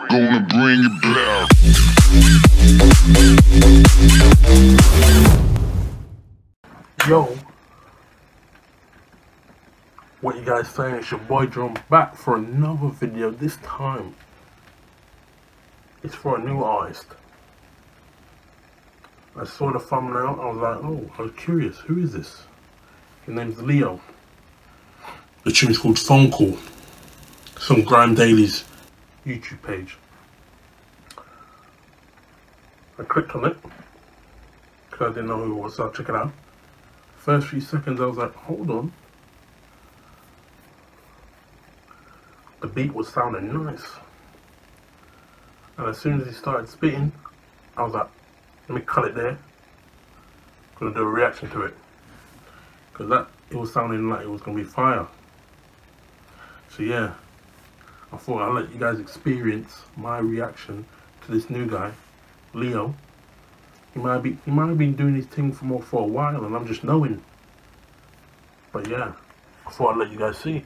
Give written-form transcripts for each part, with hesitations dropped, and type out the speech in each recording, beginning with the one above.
gonna bring it back. Yo, what you guys saying? It's your boy Drum back for another video. This time it's for a new artist. I saw the thumbnail, I was like, oh, I was curious, who is this? His name's Leo. The tune's called Phone Call. It's on Grime Daily's YouTube page. I clicked on it because I didn't know who it was, so I checked it out. First few seconds I was like, hold on. The beat was sounding nice. And as soon as he started spitting, I was like, let me cut it there. Gonna do a reaction to it. Because it was sounding like it was gonna be fire. So yeah, I thought I'd let you guys experience my reaction to this new guy, Leo. He might have been doing his thing for a while and I'm just knowing. But yeah, I thought I'd let you guys see.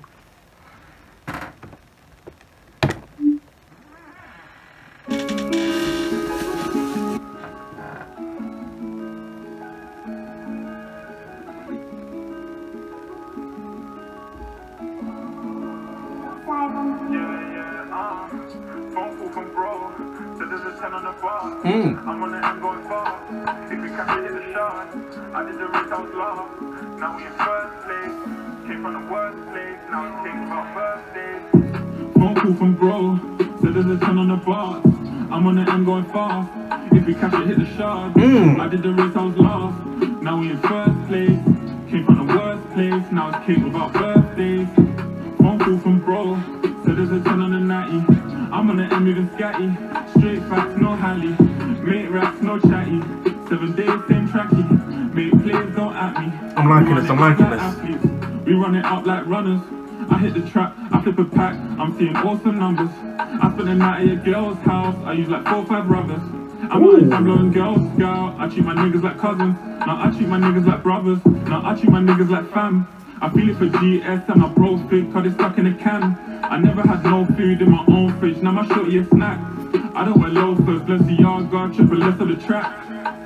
Phone call from bro, so there's a 10 on the bar. I'm on the end going far. If we catch it in the shot, I did the race, I was lost. Now we in first place. Came from the worst place, now it's king about birthdays. Phone call from bro, so there's a 10 on the bar. I'm on the end going fast. If we catch it, hit the shot. I did the race, I was lost. Now we in first place. Came from the worst place, now it's king about birthdays. Phone call from bro, so there's a 10 on the 90. I'm on the end moving scatty. Straight facts, no hally. Mate raps, no chatty. 7 days, same tracky. Mate players, don't at me. I'm liking this, I'm liking this. Athletes. We run it up like runners. I hit the trap, I flip a pack. I'm seeing awesome numbers. I spent the night at a girl's house. I use like 4 or 5 rubbers. I'm on I'm blowing girls scout. I treat my niggas like cousins. Now I treat my niggas like brothers. Now I treat my niggas like fam. I feel it for GS and my bros big cause it's stuck in a can. I never had no food in my own fridge, now my shorty a snack. I don't wear loafers, bless the yard guard, triple less of the track.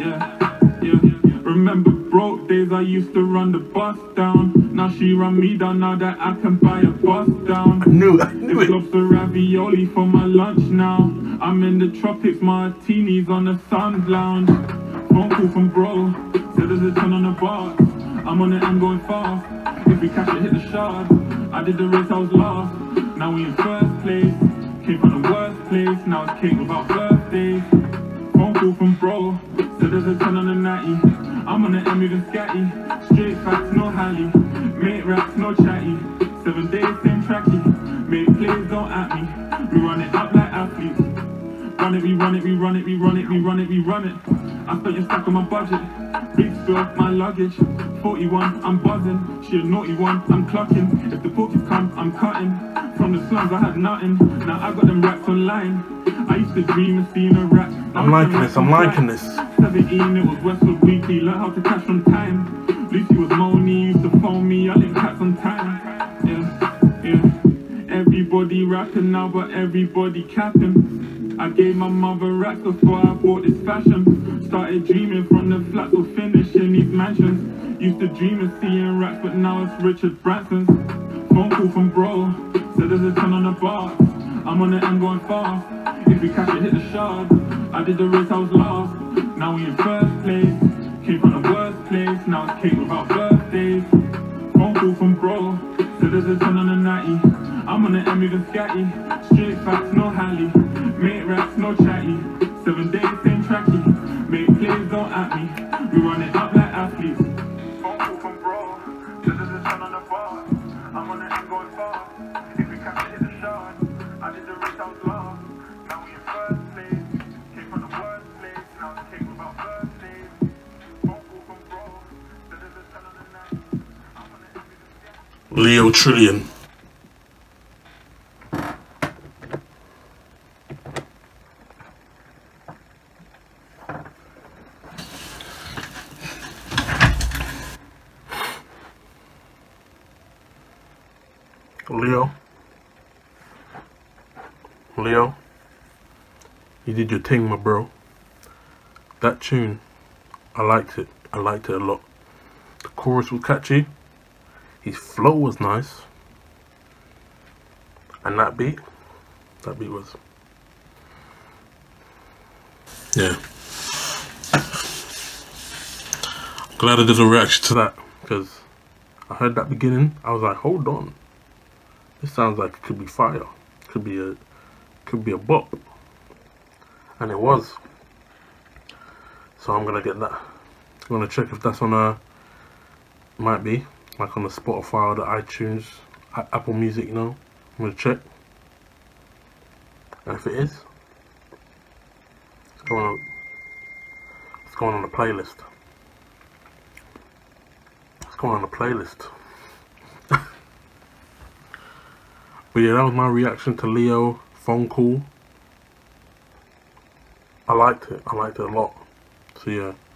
Yeah. Remember broke days I used to run the bus down. Now she run me down, now that I can buy a bus down. I knew It's it. lobster ravioli for my lunch now. I'm in the tropics, martinis on the sun lounge. Phone call from bro, said there's a 10 on the bar. I'm on it, I'm going fast. If we catch it, hit the shard. I did the race, I was lost. Now we in first place. Came from the worst place. Now it's king without birthdays. Phone call from bro, said there's a 10 on the 90. I'm on the end moving scatty. Straight facts, no hally. Mate raps, no chatty. 7 days, same tracky. Mate players, don't at me. We run it up like athletes. Run it, we run it, we run it, we run it, we run it, we run it. I spent your stack on my budget. Big spill, my luggage. 41, I'm buzzing. She a naughty one, I'm clucking. If the porkies come, I'm cutting. From the slums, I had nothing. Now I got them racks online. I used to dream of seeing a rack. I'm liking this, I'm liking this. 17, it was Westwood Weekly. Learned how to cash on time. Lucy was moany, used to phone me. I linked cats on time. Yeah. Everybody rapping now, but everybody capping. I gave my mother racks before I bought this fashion. Started dreaming from the flats or finishing these mansions. Used to dream of seeing racks, but now it's Richard Branson's. Phone call from bro, said there's a 10 on the bar. I'm on it, I'm going fast. If we catch it, hit the shard. I did the race, I was lost. Now we in first place. Came from the worst place, now it's cake without birthdays. Phone call from bro, said there's a 10 on the 90. I'm on the end moving scatty. Straight facts, no hally. Mate raps, no chatty. 7 days, same tracky. Mate players, don't at me. We run it up like athletes. Phone call from bro, said there's a 10 on the bar. I'm on the end going far. If we catch it, hit the shard. I did the race, I was lost. Now we in first place. Came from the worst place, now it's king without birthdays. Phone call from bro, said there's a 10 on the 90. I'm on the end moving scatty. Leo Trillion. Leo. You did your thing, my bro. That tune, I liked it. I liked it a lot. The chorus was catchy. His flow was nice. And that beat was, yeah. Glad I did a reaction to that, because I heard that beginning. I was like, hold on, this sounds like it could be fire. Could be a bop, and it was. So I'm gonna get that. I'm gonna check if that's on might be like on the Spotify or the iTunes, Apple Music. You know, I'm gonna check, and if it is, it's going on the playlist. It's going on the playlist. But yeah, that was my reaction to Leo Phone Call. I liked it a lot. So yeah.